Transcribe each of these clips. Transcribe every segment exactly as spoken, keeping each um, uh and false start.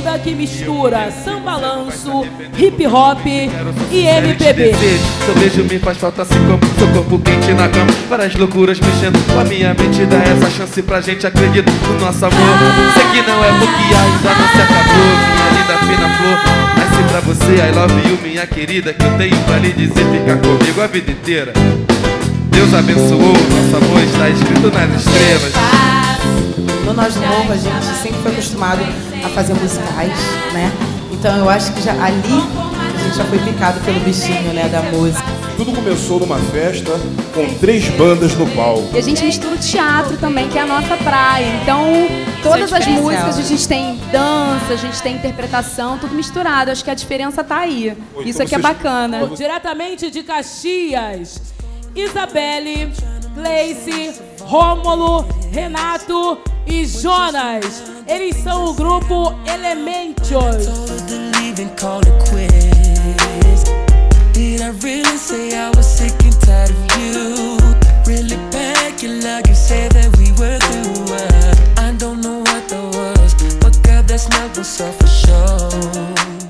banda que mistura samba-lanço, hip-hop e M P B. Seu beijo me faz falta assim como seu corpo quente na cama. Várias loucuras mexendo com a minha mente. Dá essa chance pra gente acreditar no nosso amor. Sei que não é porque ainda não se acabou, minha linda fina flor. Mas se pra você I love you, minha querida, que eu tenho pra lhe dizer, ficar comigo a vida inteira. Deus abençoou, nosso amor está escrito nas estrelas. No Nós Novo, a gente sempre foi acostumado a fazer musicais, né? Então eu acho que já ali a gente já foi picado pelo bichinho, né, da música. Tudo começou numa festa com três bandas no palco. E a gente mistura o teatro também, que é a nossa praia. Então, todas as músicas, a gente tem dança, a gente tem interpretação, tudo misturado. Acho que a diferença tá aí. Isso aqui é bacana. Diretamente de Caxias, Isabelle, Gleice, Rômulo, Renato e Jonas. Eles são o grupo Elementos. Did I really say I was sick and tired of you? Really pack your luggage, say that we were through. uh, I don't know what that was, but God, that's not what's up for sure.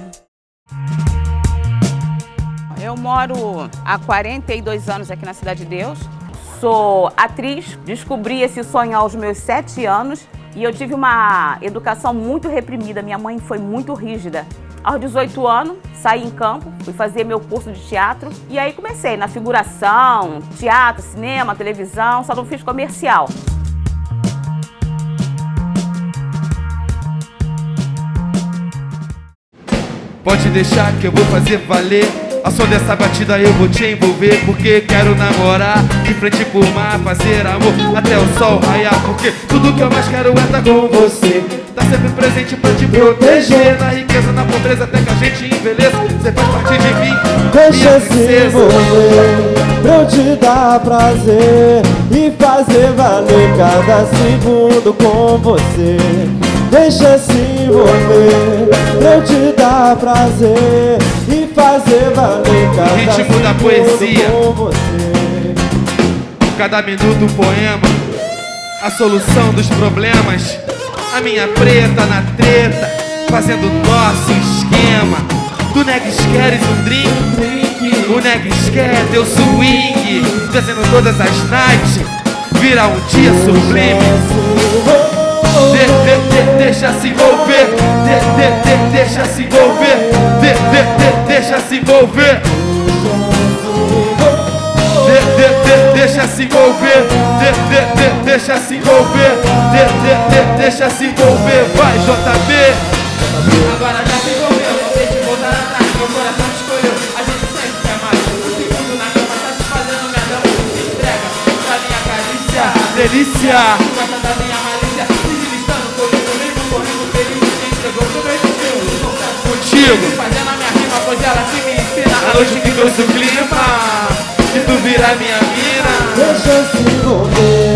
Eu moro há quarenta e dois anos aqui na Cidade de Deus. Sou atriz, descobri esse sonho aos meus sete anos e eu tive uma educação muito reprimida. Minha mãe foi muito rígida. Aos dezoito anos, saí em campo, fui fazer meu curso de teatro e aí comecei na figuração, teatro, cinema, televisão, só não fiz comercial. Pode deixar que eu vou fazer valer. A som dessa batida eu vou te envolver, porque quero namorar de frente por mar, fazer amor até o sol raiar. Porque tudo que eu mais quero é estar com você, tá sempre presente pra te proteger. Na riqueza, na pobreza, até que a gente envelheça. Você faz parte de mim, deixa se envolver, pra eu te dar prazer e fazer valer cada segundo com você. Deixa se envolver, pra eu te dar prazer e fazer valer cada ritmo da poesia com você. Cada minuto um poema, a solução dos problemas. A minha preta na treta, fazendo nosso esquema. Tu negues queres um drink, o negues quer teu swing, descendo todas as nights, vira um dia sublime. De, de, de, deixa se envolver, de, de, de, deixa se envolver, de, de, de, deixa se envolver, de, de, de, deixa se envolver, de, de, de, deixa se envolver, de, de, de, deixa se envolver, vai J B. Agora já se envolveu, não deixe voltar atrás, meu coração te escolheu, a gente sempre quer mais. Um segundo na cama, satisfazendo minha dama, se entrega pra minha carícia, delícia. Gosta da minha malícia, se deslizando comigo mesmo, correndo feliz, se entregou sobre esse filme. Contigo, fazendo a minha rima, pois ela que me ensina. A noite que trouxe o clima, que tu vira minha mina. Deixa se envolver,